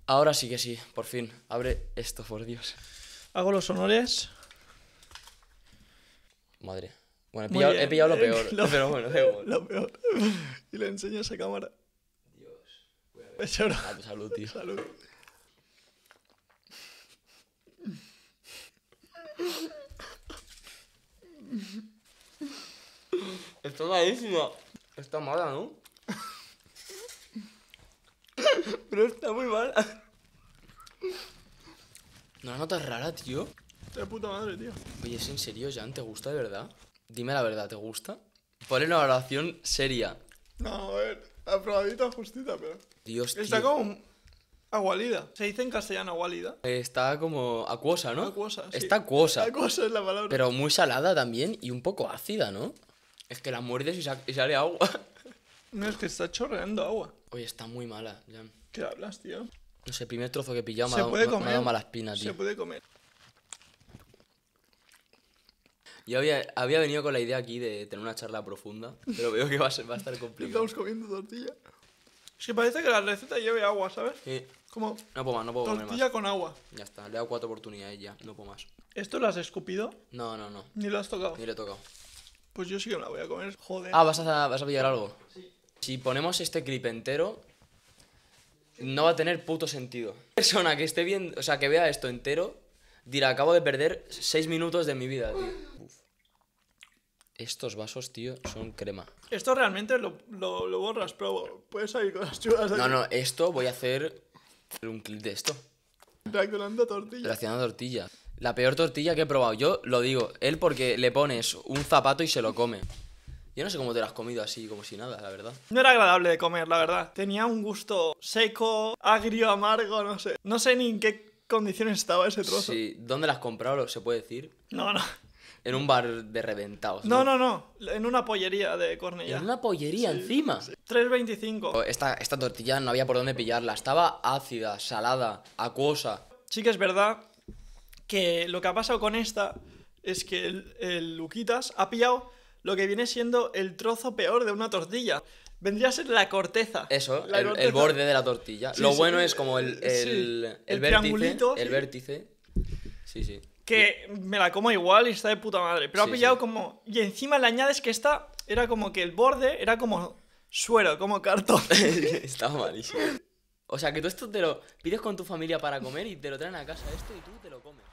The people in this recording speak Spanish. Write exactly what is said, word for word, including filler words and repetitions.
Ahora sí que sí, por fin. Abre esto, por Dios. Hago los honores. Madre. Bueno, he Muy pillado, bien. he pillado lo peor, Lo- pero bueno, da igual. Lo peor. Y le enseño esa cámara. Dios. Pues ahora. A tu salud, tío. Salud. Está malísima. Está mala, ¿no? Pero está muy mala. ¿No la notas rara, tío? De puta madre, tío. Oye, ¿es en serio, Jan? ¿Te gusta de verdad? Dime la verdad, ¿te gusta? Ponle una valoración seria. No, a ver. Aprobadita, justita, pero. Dios, tío. Está como. Agualida. Se dice en castellano agualida. Está como acuosa, ¿no? Acuosa, sí. Está acuosa. Acuosa es la palabra. Pero muy salada también y un poco ácida, ¿no? Es que la muerdes y, sa- y sale agua. No, es que está chorreando agua. Oye, está muy mala, Jan. ¿Qué hablas, tío? No sé, el primer trozo que he pillado me ha Se dado, puede me- me ha comer. dado mala espina, Se tío. puede comer. Yo había, había venido con la idea aquí de tener una charla profunda, pero veo que va a, ser, va a estar complicado. Estamos comiendo tortilla. Es que parece que la receta lleve agua, ¿sabes? Sí. Como No puedo más, no puedo comer tortilla más. con agua. Ya está, le he dado cuatro oportunidades ya, no puedo más. ¿Esto lo has escupido? No, no, no, Ni lo has tocado. ni le he tocado. Pues yo sí que me la voy a comer. Joder. Ah, ¿vas a, vas a pillar algo? Sí. Si ponemos este clip entero, no va a tener puto sentido. Persona que esté viendo, o sea, que vea esto entero, dirá, acabo de perder seis minutos de mi vida, tío. Uf. Estos vasos, tío, son crema. Esto realmente lo, lo, lo borras, pero puedes salir con las chulas aquí. No, no, esto voy a hacer un clip de esto. Reaccionando tortilla. Relacionado a tortilla. La peor tortilla que he probado. Yo lo digo, él porque le pones un zapato y se lo come. Yo no sé cómo te lo has comido así, como si nada, la verdad. No era agradable de comer, la verdad. Tenía un gusto seco, agrio, amargo, no sé. No sé ni en qué condiciones estaba ese trozo. Sí, ¿dónde la has comprado? ¿Se puede decir? No, no. En un bar de reventados. No, no, no. En una pollería de Cornellá. En una pollería encima. tres veinticinco. Esta, esta tortilla no había por dónde pillarla. Estaba ácida, salada, acuosa. Sí que es verdad que lo que ha pasado con esta es que el, el Luquitas ha pillado lo que viene siendo el trozo peor de una tortilla. Vendría a ser la corteza. Eso, La el, corteza. el borde de la tortilla. Sí, Lo sí, bueno eh, es como el, el, sí. el, El vértice. triangulito, El sí. vértice. Sí, sí. Que me la como igual y está de puta madre. Pero Sí, ha pillado sí. como... Y encima le añades que esta era como que el borde era como suero, como cartón. Estaba malísimo. O sea, que tú esto te lo pides con tu familia para comer y te lo traen a casa esto y tú te lo comes.